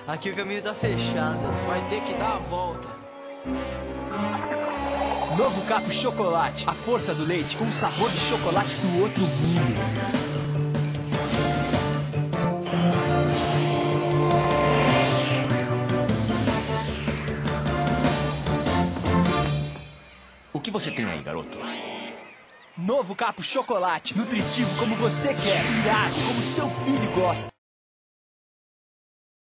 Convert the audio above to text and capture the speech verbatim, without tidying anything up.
Aqui o caminho tá fechado. Vai ter que dar a volta. Novo Capo Chocolate. A força do leite com o sabor de chocolate do outro mundo. O que você tem aí, garoto? Novo Capo Chocolate. Nutritivo como você quer. Irado como seu filho gosta.